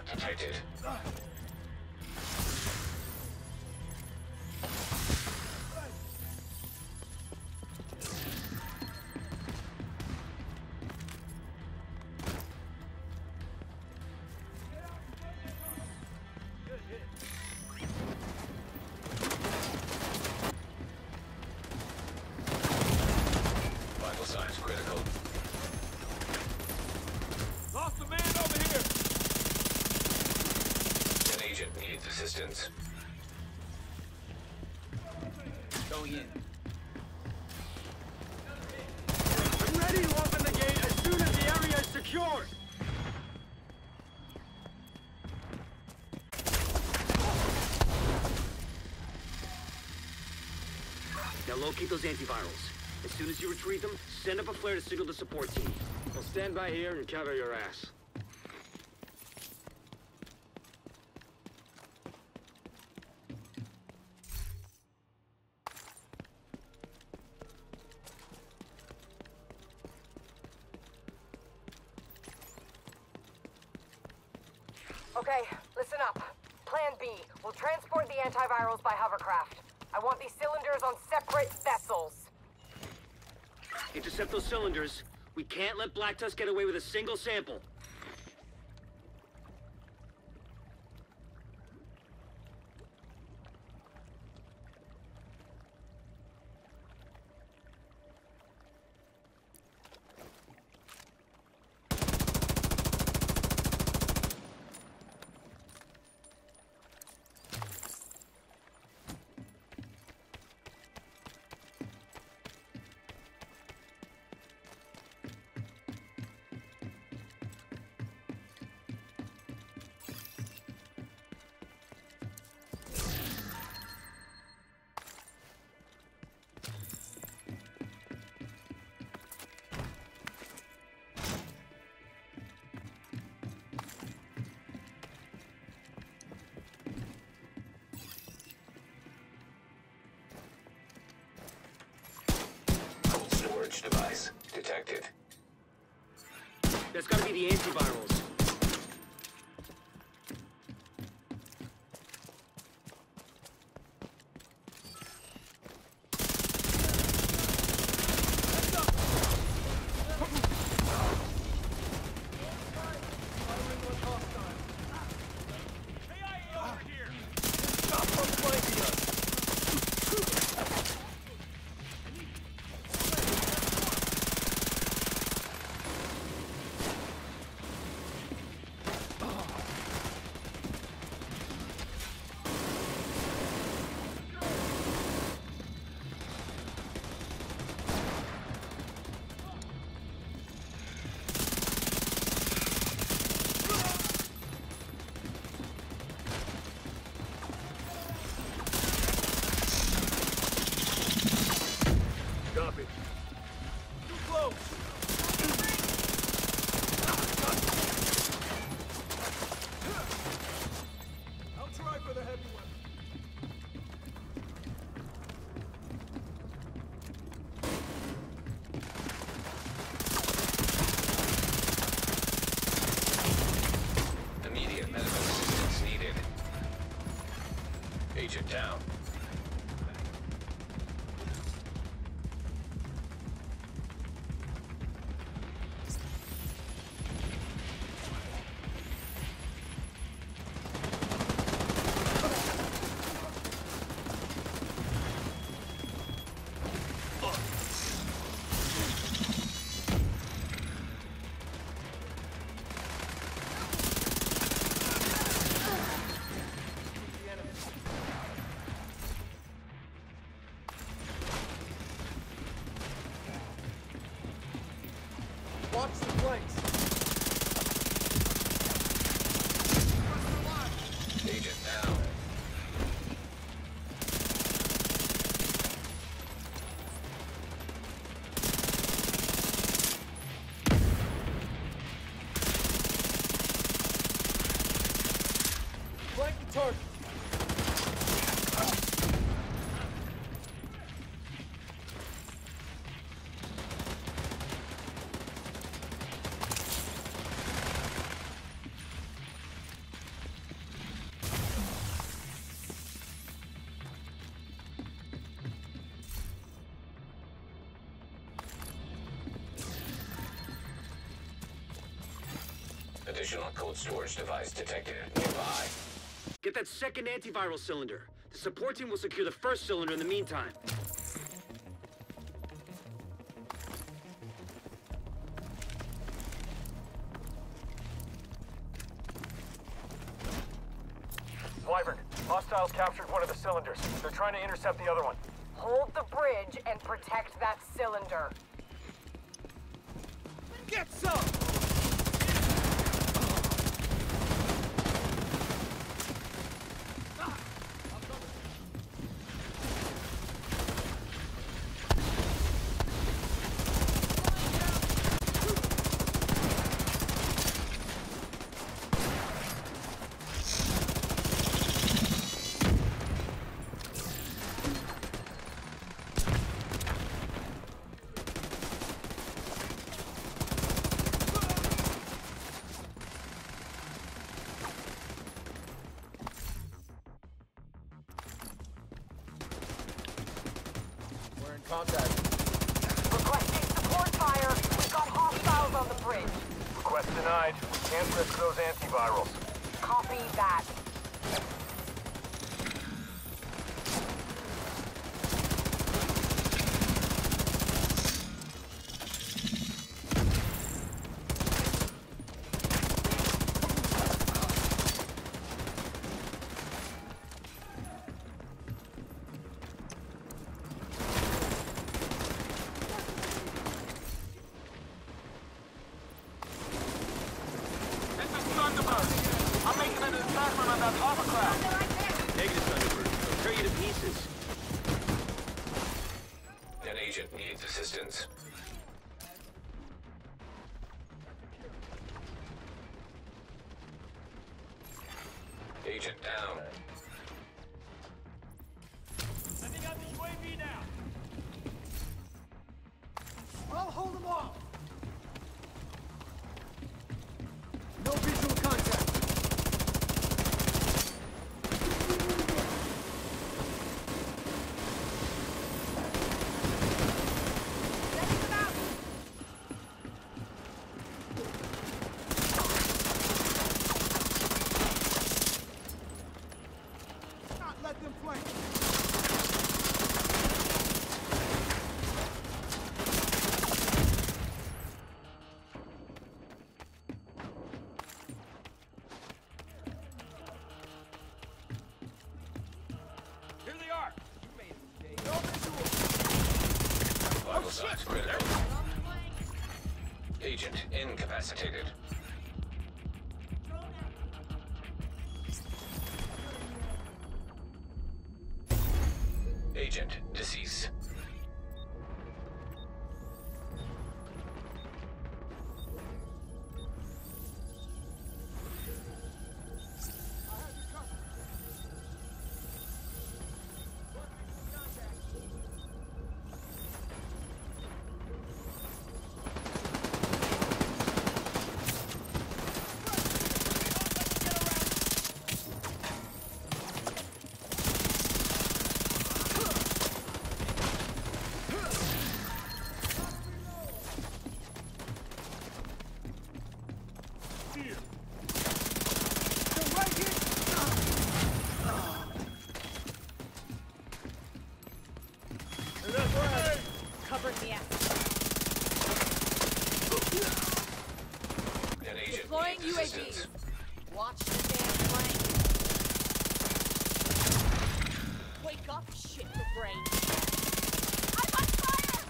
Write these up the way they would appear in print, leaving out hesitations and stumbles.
detected. Vital signs critical. Lost a man over here! An agent needs assistance. Going in. I'm ready to open the gate as soon as the area is secured! Now locate those antivirals. As soon as you retrieve them, send up a flare to signal the support team. I'll stand by here and cover your ass. Okay, listen up. Plan B. We'll transport the antivirals by hovercraft. I want these cylinders on separate vessels. Intercept those cylinders. We can't let Black Tusk get away with a single sample. Cold storage device detected. That's gotta be the antivirals. Copy. Too close! I'll try for the heavy weapon. Immediate medical assistance needed. Agent down. Watch the flanks. Agent down. Flank the target. Additional cold storage device detected nearby. Get that second antiviral cylinder. The support team will secure the first cylinder in the meantime. Wyvern, hostiles captured one of the cylinders. They're trying to intercept the other one. Hold the bridge and protect that cylinder. Get some! Contact. Requesting support fire. We've got hostiles on the bridge. Request denied. Can't risk those antivirals. Copy that. I'm making an assessment on that hovercraft. Negative, Thunderbird. They'll tear you to pieces. An agent needs assistance. Agent down. Sending out the UAV now. I'll hold them off. No visual contact. Sending them out. Not let them flank. Here they are. You made it. No visual. Vital signs critical. Agent incapacitated. Agent deceased. Cover me up. An agent Deploying needs UAV. assistance. Watch the damn plane. Wake up, shit the brain. I'm on fire!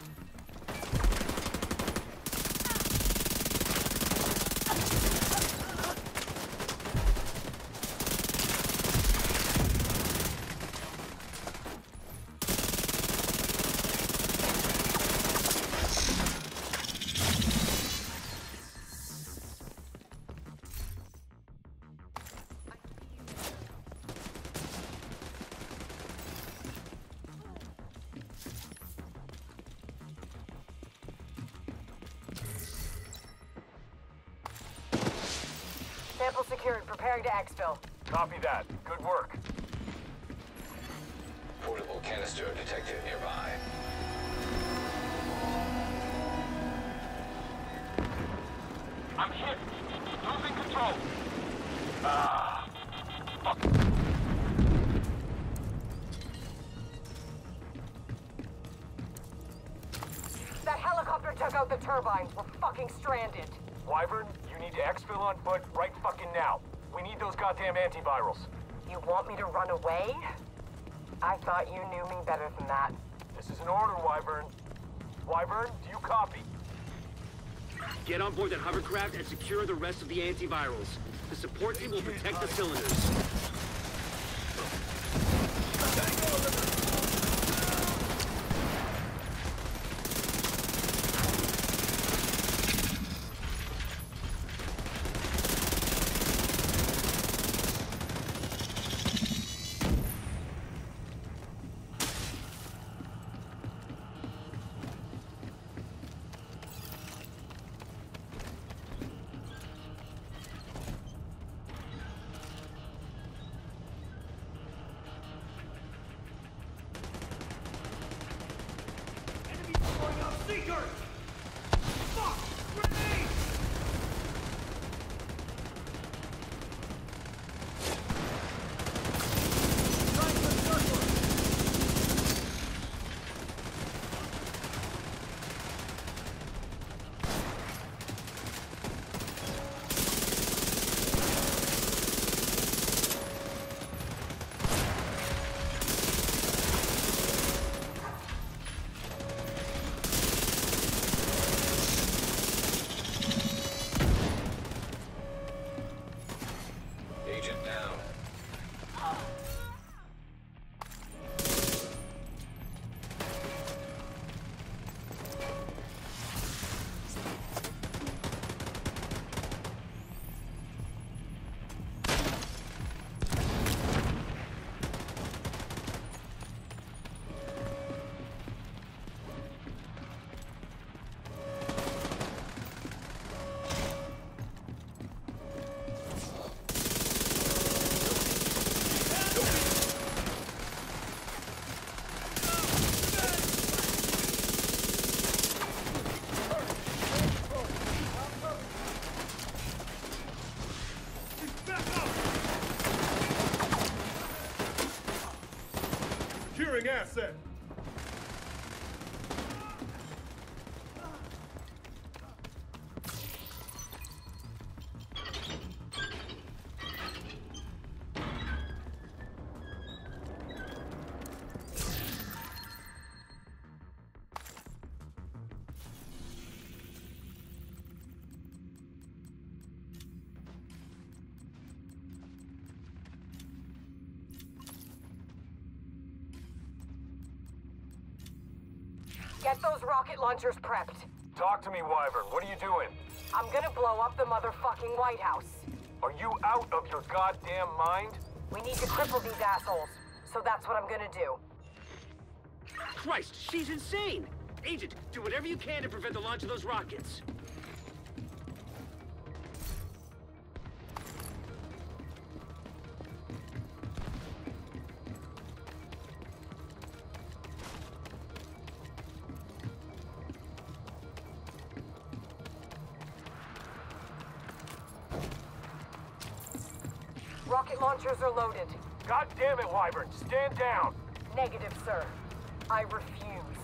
Sample secured. Preparing to exfil. Copy that. Good work. Portable canister detected nearby. I'm hit. Losing control. Ah. Fuck. That helicopter took out the turbines. We're fucking stranded. Wyvern, you need to exfil on foot right fucking now. We need those goddamn antivirals. You want me to run away? I thought you knew me better than that. This is an order, Wyvern. Wyvern, do you copy? Get on board that hovercraft and secure the rest of the antivirals. The support team will protect the cylinders. Enemy throwing out seekers! Fuck! Grenade! Agent down. Securing asset. Get those rocket launchers prepped. Talk to me, Wyvern. What are you doing? I'm gonna blow up the motherfucking White House. Are you out of your goddamn mind? We need to cripple these assholes. So that's what I'm gonna do. Christ, she's insane! Agent, do whatever you can to prevent the launch of those rockets. Rocket launchers are loaded. God damn it, Wyvern. Stand down. Negative, sir. I refuse.